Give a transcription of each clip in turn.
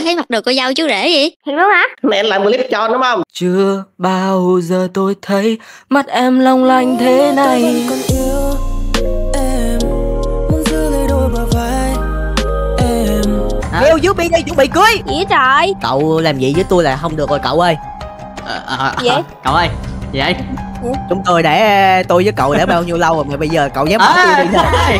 thấy mặt đồ cô dâu chú rể vậy? Thiệt luôn hả? Mẹ làm clip cho đúng không? Chưa bao giờ tôi thấy mắt em long lanh thế này. Kêu dưới đi chuẩn bị cưới. Gì trời? Cậu làm gì với tôi là không được rồi cậu ơi. Vậy? Cậu ơi, gì vậy? Chúng tôi để tôi với cậu để bao nhiêu lâu rồi mà bây giờ cậu dám bỏ tôi đi thôi.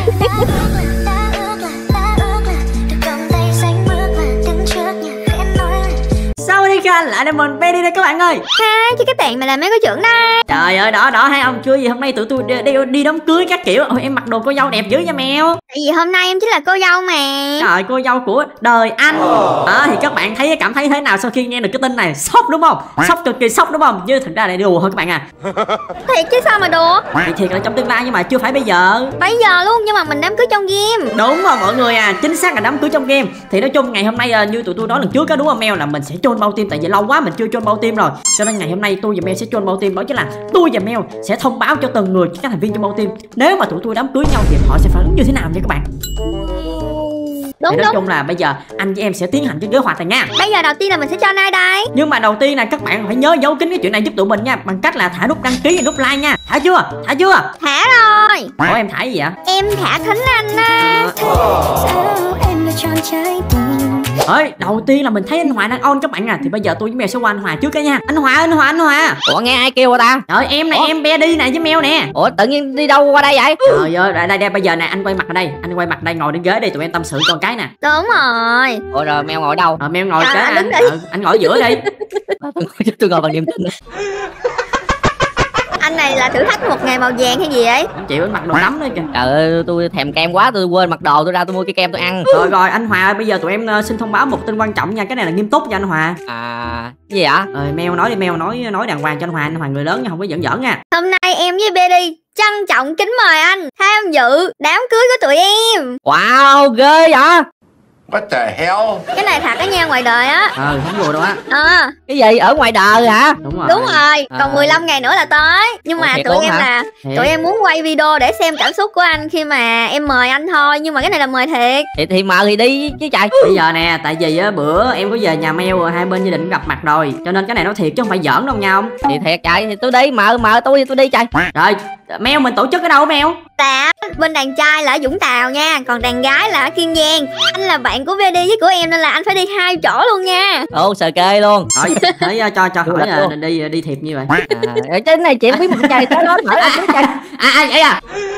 Sao đi kênh lại đây mình đi đây các bạn ơi. Ha, chứ cái tiệm mà làm mấy cái trưởng đây. Trời ơi, đó hai ông chưa gì hôm nay tụi tôi đi đám cưới các kiểu. Ôi, em mặc đồ cô dâu đẹp dữ nha Mèo. Tại vì hôm nay em chính là cô dâu mà. Trời, cô dâu của đời anh. Thì các bạn cảm thấy thế nào sau khi nghe được cái tin này? Sốc đúng không? Sốc, cực kỳ sốc đúng không? Chứ thực ra lại đùa thôi các bạn à. Thiệt chứ sao mà đùa. Thì thiệt là trong tương lai nhưng mà chưa phải bây giờ. Bây giờ luôn, nhưng mà mình đám cưới trong game. Đúng rồi mọi người à, chính xác là đám cưới trong game. Thì nói chung ngày hôm nay như tụi tôi nói lần trước á, đúng không Mèo, là mình sẽ chôn bao tim. Tại vì lâu quá mình chưa chôn bao tim rồi, cho nên ngày hôm nay tôi và Mèo sẽ chôn bao tim. Đó chính là tôi và Mèo sẽ thông báo cho từng người các thành viên trong bao tim, nếu mà tụi tôi đám cưới nhau thì họ sẽ phản ứng như thế nào nha các bạn. Đúng, nói chung là bây giờ anh với em sẽ tiến hành cái kế hoạch này nha. Bây giờ đầu tiên là mình sẽ cho ai đây? Nhưng mà đầu tiên là các bạn phải nhớ giấu kín cái chuyện này giúp tụi mình nha, bằng cách là thả nút đăng ký và nút like nha. Thả chưa? Thả rồi. Ủa em thả gì vậy? Em thả Thính Anh á. Ơi, đầu tiên là mình thấy anh Hòa đang on các bạn à. Thì bây giờ tôi với Mèo sẽ qua anh Hòa trước cái nha. Anh Hòa. Ủa nghe ai kêu ta? Trời em này, em be đi nè với Mèo nè. Ủa tự nhiên đi đâu qua đây vậy? Trời ơi, đây bây giờ nè, anh quay mặt ở đây, ngồi đến ghế đây, tụi em tâm sự con cái nè. Đúng rồi. Ủa rồi Mèo ngồi đâu? Mèo ngồi kế anh. Anh ngồi giữa đi. Tôi ngồi bằng niềm tin. Anh này là thử thách một ngày màu vàng hay gì vậy? Anh chịu mặc đồ tắm đó kìa. Trời ơi, tôi thèm kem quá, tôi quên mặc đồ, tôi ra tôi mua cái kem tôi ăn. Rồi anh Hòa ơi, bây giờ tụi em xin thông báo một tin quan trọng nha, cái này là nghiêm túc nha anh Hòa. Cái gì ạ? Mèo nói đi, Mèo nói đàng hoàng cho anh Hòa người lớn nha, không có giỡn nha. Hôm nay em với Betty trân trọng kính mời anh tham dự đám cưới của tụi em. Wow, ghê vậy? What the hell? Cái này thật á nha, ngoài đời á. Không đùa đâu á. Cái gì ở ngoài đời hả? Đúng rồi. Còn 15 ngày nữa là tới. Nhưng mà tụi em muốn quay video để xem cảm xúc của anh khi mà em mời anh thôi. Nhưng mà cái này là mời thiệt. Thì mời thì đi chứ trời. Bây giờ nè, tại vì bữa em có về nhà Mèo rồi, hai bên gia đình gặp mặt rồi, cho nên cái này nói thiệt chứ không phải giỡn đâu nha. Thì thiệt trời, thì tôi đi mời tôi đi trời. Rồi Mèo, mình tổ chức ở đâu Mèo? Bên đàn trai là ở Vũng Tàu nha, còn đàn gái là ở Kiên Giang. Anh là bạn của Vedi với của em nên là anh phải đi hai chỗ luôn nha. Ồ, sờ kê luôn. Rồi thấy cho hỏi là đi thiệp như vậy. Ở trên này chuyện bí mật trời tới đó mở ra trước trời. Vậy à?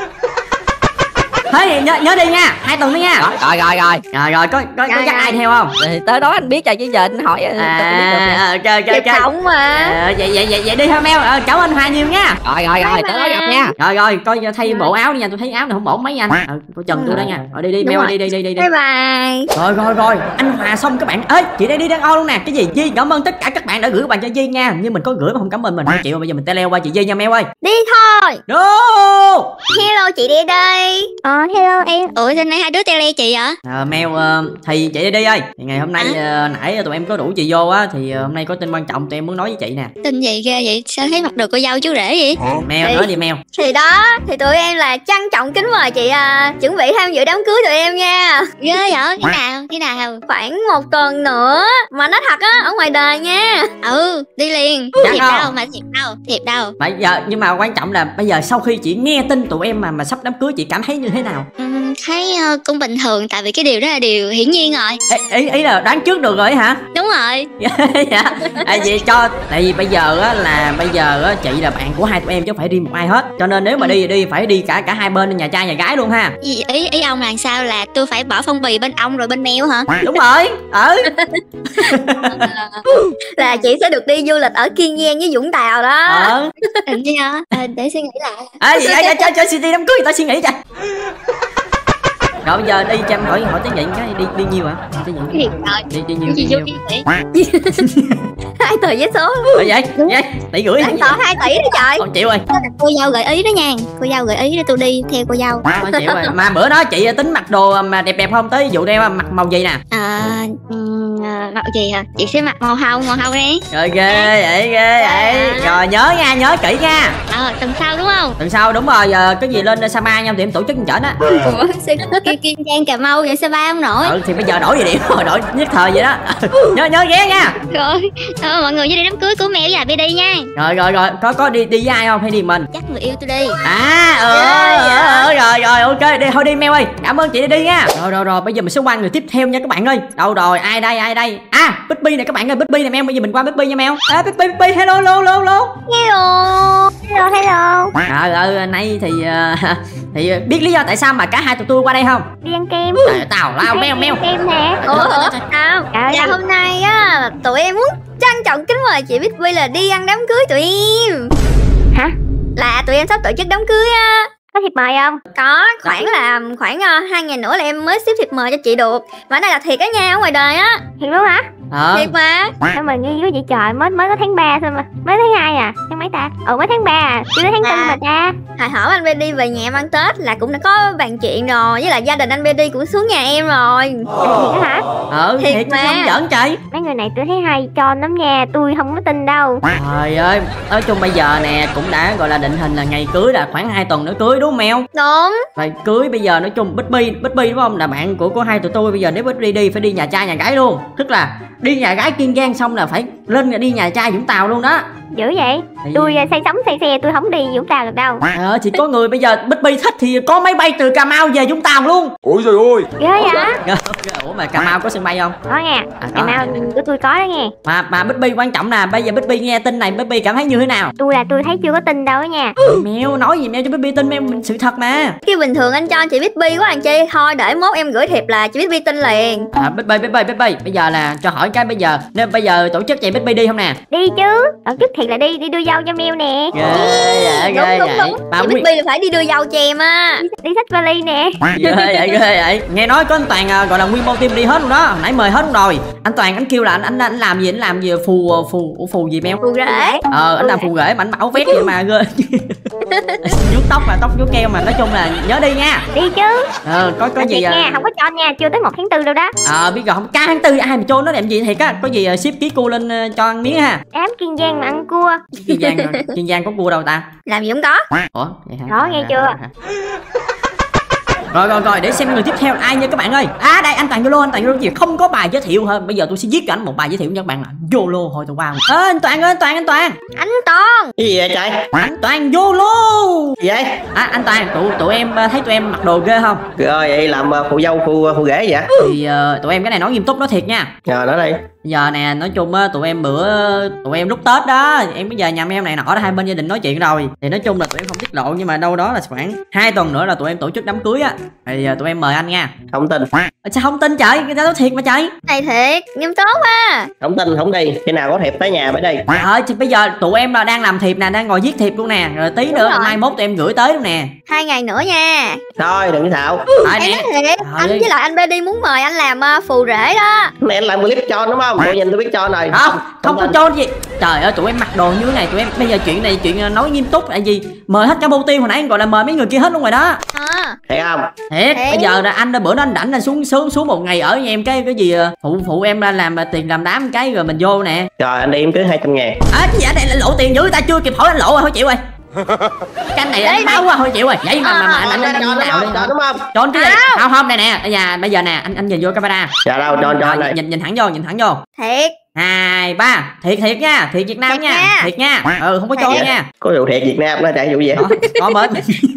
Thế nhớ đi nha, 2 tuần nữa nha. Rồi có dắt ai theo không? Thì tới đó anh biết rồi chứ giờ anh hỏi. Ok không mà. Vậy đi thôi Mèo. Cảm ơn Hòa nhiều nha. Rồi tới đó gặp nha. Rồi coi thay bộ áo đi nha, tôi thấy áo này không ổn mấy nha anh. Coi chừng tôi đây nha. Rồi đi Mèo đi. Bye bye. Rồi anh Hòa xong các bạn. Ê chị đây đi đang on luôn nè. Cái gì Di, cảm ơn tất cả các bạn đã gửi bàn cho Di nha. Nhưng mình có gửi mà không cảm ơn mình không chịu. Bây giờ mình tele qua chị Di nha Mèo ơi. Đi thôi. Đô. Hello chị đi đây. Hello em. Ủa trên này hai đứa tele chị hả? Mèo thì chị đi ơi. Thì ngày hôm nay nãy tụi em có rủ chị vô á, thì hôm nay có tin quan trọng tụi em muốn nói với chị nè. Tin gì ghê vậy? Sao thấy mặc đồ cô dâu chú rể vậy? Mèo nói đi Mèo. Thì đó, thì tụi em là trân trọng kính mời chị chuẩn bị tham dự đám cưới tụi em nha. Ghê vậy? Khi nào? Khoảng 1 tuần nữa. Mà nói thật á, ở ngoài đời nha. Đi liền. Thiệp đâu? Bây giờ nhưng mà quan trọng là bây giờ sau khi chị nghe tin tụi em mà sắp đám cưới, chị cảm thấy như thế nào? Thấy cũng bình thường, tại vì cái điều đó là điều hiển nhiên rồi. Ý là đoán trước được rồi hả? Đúng rồi. Vậy tại vì bây giờ chị là bạn của hai tụi em chứ không phải riêng một ai hết, cho nên nếu mà đi phải đi cả hai bên, nhà trai nhà gái luôn ha. Ý ông là sao, là tôi phải bỏ phong bì bên ông rồi bên Mèo hả? Đúng rồi. Là chị sẽ được đi du lịch ở Kiên Giang với Vũng Tàu đó. Đừng chứ hả? Để suy nghĩ lại. Cho City đám cưới người ta suy nghĩ cho. Rồi bây giờ đi cho em hỏi tiếng Nhện cái đi nhiêu hả? Đi nhiều. 2 tờ vé số. Vậy tỷ gửi anh tờ 2 tỷ đó trời. Con chịu rồi. Cô dâu gợi ý đó nha. Cô dâu gợi ý để tôi đi theo cô dâu. Con chịu rồi. Mà bữa đó chị tính mặc đồ mà đẹp không? Tới vụ đeo mặc màu gì nè? Màu gì hả? Chị sẽ mặc màu hồng đi. Rồi ghê vậy. Rồi nhớ nha, nhớ kỹ nha. Tuần sau đúng không? Tuần sau đúng rồi, giờ cái gì lên Sama nha thì em tổ chức chỉnh á. Ủa sao Kiên Giang Cà Mau vậy sao ba không nổi? Thì bây giờ đổi về điểm rồi, đổi nhất thời vậy đó. nhớ ghé nha. Rồi mọi người với đi đám cưới của mẹ với BD nha. Rồi có đi với ai không hay đi mình? Chắc người yêu tôi đi. Rồi ok đi thôi đi Mel ơi, cảm ơn chị đi nha. Rồi bây giờ mình sẽ qua người tiếp theo nha các bạn ơi. Đâu rồi, ai đây? Bixby này các bạn ơi, Bixby này Mel, bây giờ mình qua Bixby nha Mel. Bixby hello. Nay thì biết lý do tại sao mà cả hai tụi tôi qua đây không? Đi ăn kem. Tào lao Mel. Kem nè. Sao? Dạ hôm nay á tụi em muốn trân trọng kính mời chị Bixby là đi ăn đám cưới tụi em. Hả? Là tụi em sắp tổ chức đám cưới á. Có thiệp mời không? Có, khoảng 2 ngày nữa là em mới xếp thiệp mời cho chị được. Mà đây là thiệt á nha, ở ngoài đời á. Thiệt luôn hả? Thiệt mà. Sao mà nghi với chị trời, mới có tháng 3 thôi mà. Mới tháng 2 à? Tháng mấy ta? Mới tháng 3 à? Chưa tới tháng 4 mà ta. Hồi hổm anh BD về nhà em ăn Tết là cũng đã có bàn chuyện rồi. Với lại gia đình anh BD cũng xuống nhà em rồi. Thiệt hả? Thiệt mà. Không giỡn chị. Mấy người này tôi thấy hay tròn lắm nha. Tôi không có tin đâu. Trời ơi, nói chung bây giờ nè cũng đã gọi là định hình là ngày cưới là khoảng 2 tuần nữa cưới đúng không Mel? Đúng. Rồi cưới bây giờ nói chung Bixby đúng không, là bạn của hai tụi tôi. Bây giờ nếu Bixby đi phải đi nhà trai nhà gái luôn, tức là đi nhà gái Kiên Giang xong là phải lên đi nhà trai Vũng Tàu luôn đó. Dữ vậy? Tôi say sóng say xe tôi không đi Vũng Tàu được đâu. Chỉ có người bây giờ Bixby thích thì có máy bay từ Cà Mau về Vũng Tàu luôn. Ôi trời ơi. Ghê vậy? Ủa mà Cà Mau có sân bay không? Có nha. Cà Mau của tôi có đó nghe. Mà Bixby quan trọng là bây giờ Bixby nghe tin này Bixby cảm thấy như thế nào? Tôi thấy chưa có tin đâu đó nha. Mel nói gì Mel cho Bixby tin, Mel sự thật mà. Cái bình thường anh cho chị Bixby quá anh chi, thôi để mốt em gửi thiệp là chị Bixby tin liền. Bixby bây giờ là cho hỏi cái bây giờ nên bây giờ tổ chức chị Bixby đi không nè? Đi chứ, tổ chức thiệt là đi đưa dâu cho Mel nè. Đúng. Chị Bixby là phải đi đưa dâu cho em á. Đi xách vali nè. Ghê vậy. Nghe nói có anh Toàn gọi là nguyên mô team đi hết luôn đó, hồi nãy mời hết luôn rồi. Anh Toàn anh kêu là anh làm gì phù gì Mel? Phù rễ. Anh làm phù rễ mà anh bảo vét vậy mà ghê. Vuốt tóc mà tóc vuốt keo mà, nói chung là nhớ đi nha. Đi chứ. Có gì nha, không có cho nha, chưa tới 1 tháng 4 đâu đó. Biết rồi, không, cả tháng 4 ai mà cho nó làm gì thiệt á. Có gì ship ký cua lên cho ăn miếng ha. Đám Kiên Giang mà ăn cua. Kiên Giang có cua đâu ta? Làm gì không có. Ủa vậy hả? Đó nghe chưa? Rồi để xem người tiếp theo ai nha các bạn ơi. Đây anh Toàn Yolo gì không có bài giới thiệu hơn. Bây giờ tôi sẽ viết cho anh một bài giới thiệu nha các bạn, là Yolo hồi tụi wow. Anh Toàn ơi, anh Toàn. Cái gì vậy trời? Anh Toàn Yolo. Gì vậy? Anh Toàn, tụi em thấy tụi em mặc đồ ghê không? Rồi vậy làm phụ dâu phụ rể vậy? Thì tụi em cái này nói nghiêm túc nói thiệt nha. Nói đi. Giờ nè, nói chung á tụi em lúc Tết đó, em bây giờ nhà em này nọ đó, hai bên gia đình nói chuyện rồi thì nói chung là tụi em không tiết lộ, nhưng mà đâu đó là khoảng 2 tuần nữa là tụi em tổ chức đám cưới á, thì tụi em mời anh nha. Không tin. Sao không tin trời, người ta nói thiệt mà trời. Này thiệt nghiêm túc á. Không tin không đi, khi nào có thiệp tới nhà mới đi. Thì bây giờ tụi em là đang làm thiệp nè, đang ngồi viết thiệp luôn nè, rồi tí nữa mai mốt tụi em gửi tới luôn nè. 2 ngày nữa nha. Thôi đừng có xạo. Em nói thiệt, anh với lại anh BD muốn mời anh làm phù rể đó. Này anh làm clip cho đúng không? Tôi nhìn tôi biết cho này. Không có cho gì. Trời ơi tụi em mặc đồ như thế này, tụi em bây giờ chuyện nói nghiêm túc là gì, mời hết cả bô team hồi nãy em gọi là mời mấy người kia hết luôn rồi đó. Thiệt không? Thiệt. Bây giờ là anh bữa đó anh rảnh anh xuống một ngày ở với em cái gì phụ em ra làm tiền làm đám cái rồi mình vô nè. Trời anh đi em cưới 200.000. Cái gì đây là lộ tiền dữ, ta chưa kịp hỏi anh lộ rồi thôi chịu rồi. Cái này anh báo quá thôi chịu rồi. Vậy mà anh như nào đi. Đúng không? Tròn cái gì? Không này nè. Bây giờ nè, anh nhìn vô camera. Dạ đâu, tròn đây. Nhìn thẳng vô. Thiệt. 2, 3. Thiệt nha, thiệt Việt Nam nha. Thiệt nha. Không có cho nha. Có vụ thiệt Việt Nam nó chạy vụ gì? Có mến.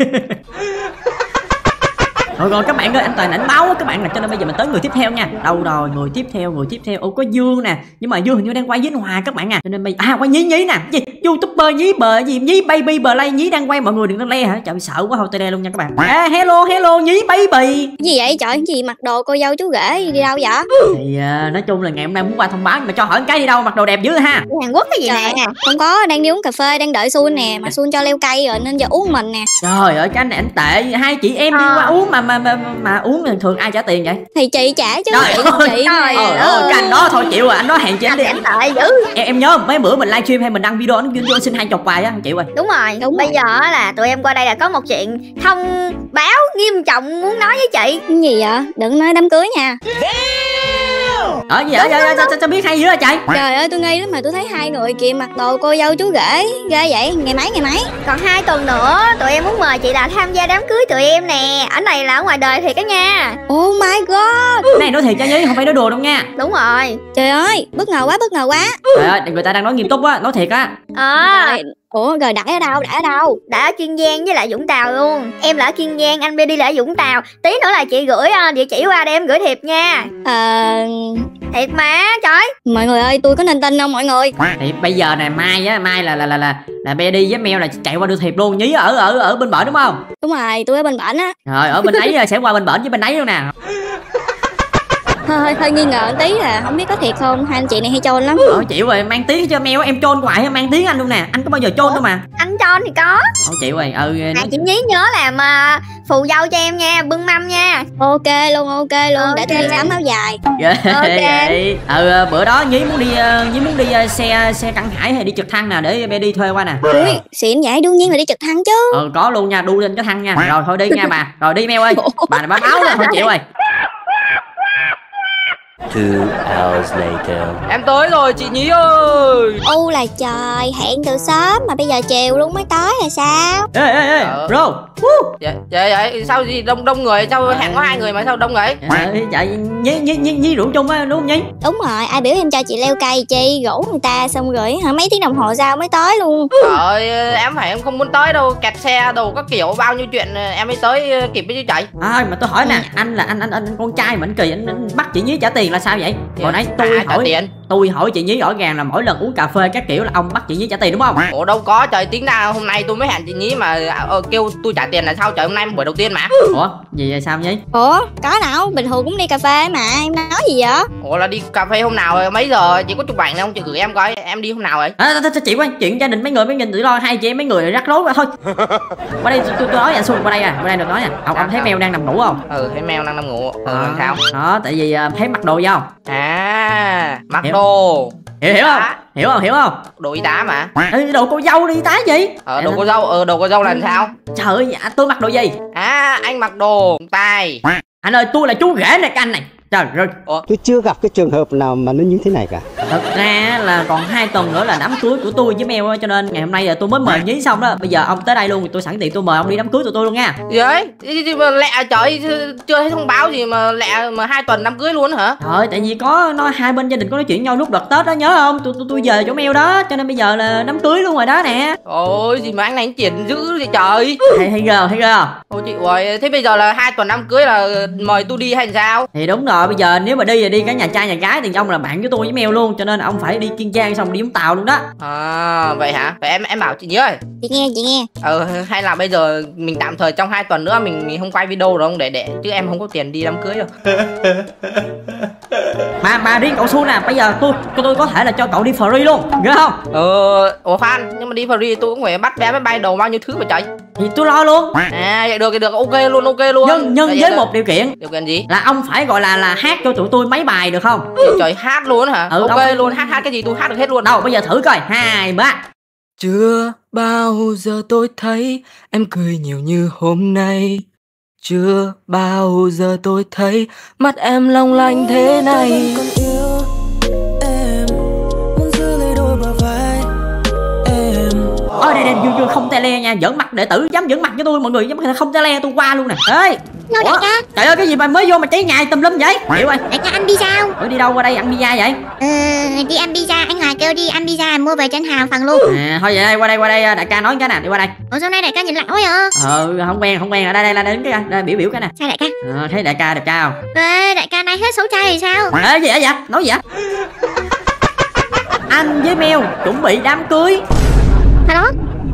Rồi các bạn ơi, anh Toàn ảnh báo các bạn là, cho nên bây giờ mình tới người tiếp theo nha. Đâu rồi, người tiếp theo. Có Dương nè, nhưng mà Dương hình như đang quay với Hòa các bạn à. Cho nên bây quay Nhí nè. Gì? YouTuber Nhí bờ gì? Nhí Baby Play Nhí đang quay, mọi người đừng có le hả? Trời sợ quá, thôi tê luôn nha các bạn. Hello Nhí Baby. Gì vậy trời, gì mặc đồ cô dâu chú rể đi đâu vậy? Thì nói chung là ngày hôm nay muốn qua thông báo, mà cho hỏi cái đi đâu mặc đồ đẹp dữ ha. Hàn Quốc cái gì nè? Không có, đang đi uống cà phê, đang đợi Sun nè, mà Sun cho leo cây rồi nên giờ uống mình nè. Trời ơi cái này anh tệ, hai chị em đi qua uống mà uống thường ai trả tiền vậy? Thì chị trả chứ. Chị cái anh đó thôi chịu rồi, anh nói hẹn chị anh đi. Anh tệ dữ. Em nhớ mấy bữa mình livestream hay mình đăng video anh vô xin 20 bài á, chịu rồi. Đúng rồi. Bây giờ là tụi em qua đây là có một chuyện thông báo nghiêm trọng muốn nói với chị. Cái gì vậy? Đừng nói đám cưới nha. Sao biết hay dữ vậy trời? Trời ơi tôi nghi lắm mà tôi thấy hai người kìa mặc đồ cô dâu chú rể ra vậy. Ngày mấy? Còn 2 tuần nữa tụi em muốn mời chị là tham gia đám cưới tụi em nè. Ở này là ở ngoài đời thiệt đó nha. Oh my god. Cái này nói thiệt cho Nhi, không phải nói đùa đâu nha. Đúng rồi. Trời ơi bất ngờ quá. Trời ơi người ta đang nói nghiêm túc á, nói thiệt á. Ủa rồi đãi ở đâu? Đã ở Kiên Giang với lại Vũng Tàu luôn. Em là ở Kiên Giang, anh đi là ở Vũng Tàu. Tí nữa là chị gửi địa chỉ qua để em gửi thiệp nha. Thiệt mà trời. Mọi người ơi tôi có nên tin không mọi người? Thì bây giờ này mai là Betty với Mel là chạy qua đưa thiệp luôn. Nhí ở bên bển đúng không? Đúng rồi tôi ở bên bển á. Rồi ở bên ấy sẽ qua bên bển với bên ấy luôn nè. Hơi nghi ngờ tí là không biết có thiệt không. Hai anh chị này hay trôn lắm. Chịu rồi mang tiếng cho Mel, em trôn hoài mang tiếng anh luôn nè. Anh có bao giờ trôn đâu mà. Anh trôn thì có. Chịu rồi. Chị Nhí nhớ làm phù dâu cho em nha, bưng mâm nha. Ok luôn. Để tôi đi sắm áo dài. Ok. Bữa đó Nhí muốn đi xe Căng Hải hay đi trực thăng nè để Betty thuê qua nè. Ui xịn vậy, đương nhiên là đi trực thăng chứ. Có luôn nha, đu lên cái thăng nha. Rồi thôi đi nha bà. Rồi đi Mel ơi. Bà này báo rồi, thôi chịu rồi. 2 hours later. Em tới rồi chị Nhí ơi. U là trời, hẹn từ sớm mà bây giờ chiều luôn mới tới là sao? Ê bro. Vậy sao gì đông người, sao hẹn có 2 người mà sao đông vậy? Chạy Nhí rủ chung á đúng không Nhí? Đúng rồi, ai biểu em cho chị leo cây chi, rủ người ta xong rồi mấy tiếng đồng hồ sau mới tới luôn. Trời ơi em không muốn tới đâu, kẹt xe đồ các kiểu bao nhiêu chuyện em mới tới kịp với chứ chạy. Mà tôi hỏi nè, anh là anh con trai mà anh kỳ anh bắt chị Nhí trả tiền là sao vậy? Hồi nãy tôi hỏi chị Nhí rõ ràng là mỗi lần uống cà phê các kiểu là ông bắt chị Nhí trả tiền đúng không? Ủa đâu có trời, tính ra hôm nay tôi mới hẹn chị Nhí mà kêu tôi trả tiền là sao trời, hôm nay buổi đầu tiên mà. Ủa gì vậy sao Nhí? Ủa có nào, bình thường cũng đi cà phê mà em nói gì vậy? Ủa là đi cà phê hôm nào mấy giờ, chị có chụp ảnh không chị gửi em coi, em đi hôm nào vậy? Chị ơi, chuyện gia đình mấy người tự lo, hai chị em mấy người rắc rối quá thôi. Qua đây tôi nói anh Xuân qua đây được nói nha. Ông thấy Mel đang nằm ngủ không? Thấy Mel đang nằm ngủ. Sao? Đó tại vì thấy mặc đồ không? Mặc đồ hiểu không? Đồ y tá mà. Đồ cô dâu đi y tá gì? Đồ cô dâu là sao? Trời ơi tôi mặc đồ gì? Anh mặc đồ tay. Anh ơi tôi là chú rể này anh này. Trời ơi. Tôi chưa gặp cái trường hợp nào mà nó như thế này cả. Thật ra là còn 2 tuần nữa là đám cưới của tôi với Mel, cho nên ngày hôm nay là tôi mới mời Nhí xong đó. Bây giờ ông tới đây luôn thì tôi sẵn tiện tôi mời ông đi đám cưới tụi tôi luôn nha. Gì ấy? Mà lẹ trời, chưa thấy thông báo gì mà lẹ mà 2 tuần đám cưới luôn hả? Trời, tại vì có nói hai bên gia đình có nói chuyện nhau lúc đợt Tết đó nhớ không? Tôi về chỗ Mel đó, cho nên bây giờ là đám cưới luôn rồi đó nè. Ôi gì mà anh này anh tiền dữ vậy trời. Hay ghê. Ôi chị ơi, thế bây giờ là 2 tuần đám cưới là mời tôi đi hay sao? Thì đúng rồi, bây giờ nếu mà đi thì đi cả nhà trai nhà gái thì ông là bạn với tôi với Mel luôn, cho nên ông phải đi Kiên Giang xong đi Vũng Tàu luôn đó. Vậy hả? Vậy em bảo chị Nhí ơi. Chị nghe. Hay là bây giờ mình tạm thời trong 2 tuần nữa mình không quay video đâu không để chứ em không có tiền đi đám cưới đâu. Mà riêng cậu Xuân nè, bây giờ tôi có thể là cho cậu đi free luôn, ghê không? Ủa khoan, nhưng mà đi free tôi cũng phải bắt vé máy bay đồ bao nhiêu thứ mà trời. Thì tôi lo luôn. Vậy được ok luôn. Nhưng với một điều kiện. Điều kiện gì? Là ông phải gọi là hát cho tụi tôi mấy bài được không? Trời hát luôn hả? Ok phải... luôn, hát cái gì tôi hát được hết luôn. Đâu bây giờ thử coi, 2, 3. Chưa bao giờ tôi thấy em cười nhiều như hôm nay. Chưa bao giờ tôi thấy mắt em long lanh thế này. Đây vừa không tele nha, giỡn mặt đệ tử dám giỡn mặt với tôi, mọi người dám không tele tôi qua luôn nè. Ê Đâu đại ca? Trời ơi cái gì mà mới vô mà cháy nhà tùm lum vậy? Hiểu ơi. Đại ca ăn pizza không? Đi đâu qua đây ăn pizza vậy? Đi ăn pizza, anh Hòa kêu đi ăn pizza mua về cho anh Hào phần luôn. Thôi vậy đây qua đây đại ca nói cái nè, đi qua đây. Ủa sao nay đại ca nhìn lạnh quá vậy? Không quen ở đây đứng cái đây, biểu cái nè. Sao đại ca? Thấy đại ca đẹp trai không? Đại ca nay hết xấu trai thì sao? Gì vậy? Nói gì vậy? Anh với Mel chuẩn bị đám cưới. Thật đó?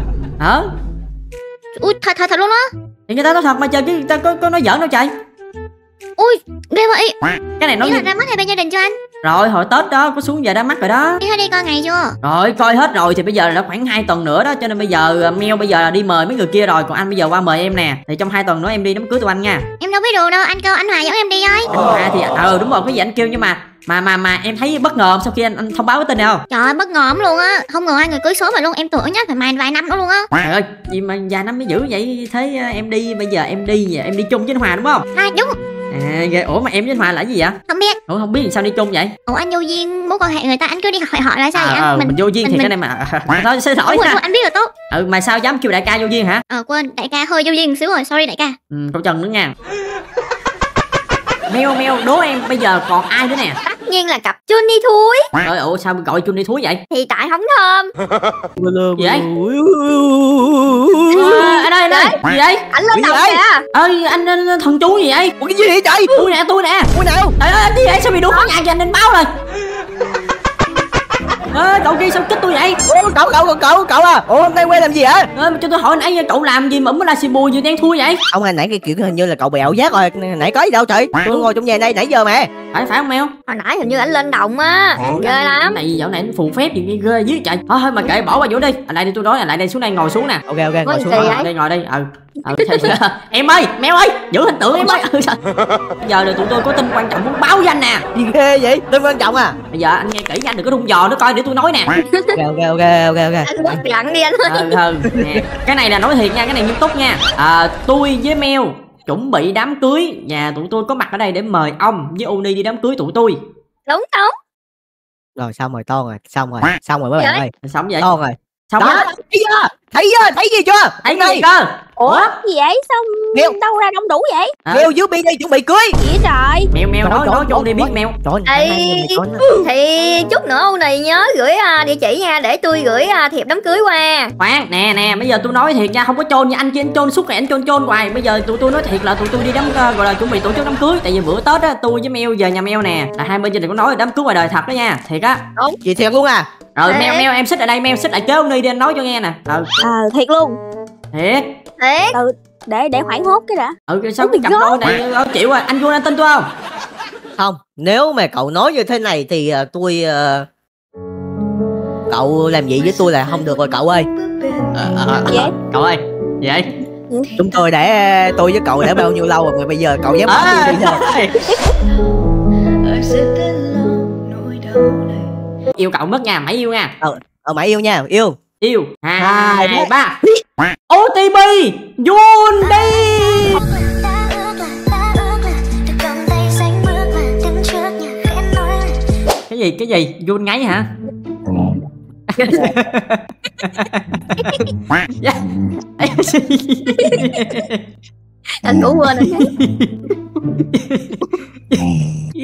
Ui thật luôn đó. Thì người ta nói thật mà trời, chứ người ta có nói giỡn đâu trời. Ui ghê vậy. Cái này nói là ra mắt hay bên gia đình cho anh? Rồi hồi Tết đó có xuống về ra mắt rồi đó. Đi đi coi ngày chưa? Rồi coi hết rồi, thì bây giờ là khoảng 2 tuần nữa đó, cho nên bây giờ Mel bây giờ là đi mời mấy người kia rồi, còn anh bây giờ qua mời em nè. Thì trong 2 tuần nữa em đi đám cưới tụi anh nha. Em đâu biết đồ đâu, anh kêu anh Hòa dẫn em đi thôi. Anh Hòa thì đúng rồi, cái gì anh kêu, nhưng mà em thấy bất ngờ sau khi anh thông báo cái tin này không? Trời ơi bất ngờ lắm luôn á, không ngờ hai người cưới sớm mà luôn, em tưởng nhá phải vài năm đó luôn á. Trời ơi gì mà vài năm mới giữ vậy, thế em đi bây giờ em đi chung với anh Hòa đúng không? Đúng. À ghê. Ủa mà em với anh Hòa là gì vậy? Không biết. Ủa không biết sao đi chung vậy? Ủa anh vô duyên mối quan hệ người ta anh cứ đi hỏi họ là sao vậy anh? Mình vô duyên thì cái này mà thôi xin lỗi nha. Anh biết rồi tốt. Mà sao dám kêu đại ca vô duyên hả? Quên, đại ca hơi vô duyên xíu rồi, sorry đại ca. Cậu Trần nữa nha. Mèo đố em bây giờ còn ai nữa nè? Tất nhiên là cặp Johnny Thúi. Rồi ủa sao gọi Johnny Thúi vậy? Thì tại không thơm. Gì vậy? Ở đây gì vậy? Anh lên đầu kìa. Anh thần chú gì vậy? Ủa cái gì vậy trời? Tôi nè. Ủa nào? Trời ơi anh gì vậy? Sao bị đuổi khỏi nhà cho anh báo rồi. Cậu kia sao kích tôi vậy? Ủa cậu à? Ủa hôm nay quay làm gì hả? Cho tôi hỏi nãy cậu làm gì mà mới là xì bùi gì đen thui vậy? Ông nãy cái kiểu hình như là cậu bị ảo giác rồi, nãy có gì đâu trời. Tôi ngồi trong nhà đây nãy giờ mà. Phải không Mèo? Hồi nãy hình như anh lên đồng á. Ghê lắm. Cái này dạo này anh phù phép gì ghê dưới trời. Thôi mà kệ bỏ qua chỗ đi. Lại đi tôi nói lại đây xuống đây ngồi xuống nè. Ok ngồi xuống. Đây ngồi đây. Em ơi, Mèo ơi, giữ hình tượng em ơi. Bây giờ là tụi tôi có tin quan trọng muốn báo danh nè. Gì ghê vậy? Tin quan trọng à? Bây giờ anh nghe kỹ nha, anh đừng có rung giò nữa coi để tôi nói nè. Ok. Anh bớt lặng đi anh ơi. Nè. Cái này là nói thiệt nha, cái này nghiêm túc nha. Tôi với Mèo chuẩn bị đám cưới, nhà tụi tôi có mặt ở đây để mời ông với Uni đi đám cưới tụi tôi. Đúng. Rồi xong rồi ton rồi, xong rồi mấy bạn ơi. Xong vậy? Ton rồi. Xong đó, rồi. Thấy gì chưa? Thấy gì cơ? Ủa gì vậy? Sao Mèo đâu ra đông đủ vậy? Mèo dưới bi đây chuẩn bị cưới. Gì trời? Mèo nói cho đi biết Mèo. Thì chút nữa Uni nhớ gửi địa chỉ nha, để tôi gửi thiệp đám cưới qua. Khoan nè, bây giờ tôi nói thiệt nha, không có chôn nha, anh kia anh chôn suốt ngày anh chôn hoài. Bây giờ tụi tôi nói thiệt là tụi tôi đi đám gọi là chuẩn bị tổ chức đám cưới, tại vì bữa Tết á tôi với Mèo về nhà Mèo nè, là hai bên gia đình có nói đám cưới ngoài đời thật đó nha, thiệt á. Đúng. Chị thiệt luôn à? Rồi Mèo em xích ở đây, Mèo xích lại kế Uni đi, anh nói cho nghe nè. Thiệt luôn. Thiệt. Để hoảng hốt cái đã. Sao cái cặp đôi này chịu rồi, anh vui anh tin tôi không? Không, nếu mà cậu nói như thế này thì tôi cậu làm gì với tôi là không được rồi cậu ơi. Vậy? Cậu ơi, vậy? Chúng tôi với cậu đã bao nhiêu lâu rồi mà bây giờ cậu dám bỏ tôi đi thôi. Yêu cậu mất nha, mày yêu nha. Mày yêu nha, yêu. 2, 3. OTP Jun đi. Cái gì Jun ngáy hả? Anh cũng quên rồi.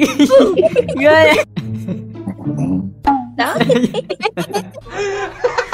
Ghê. Đó.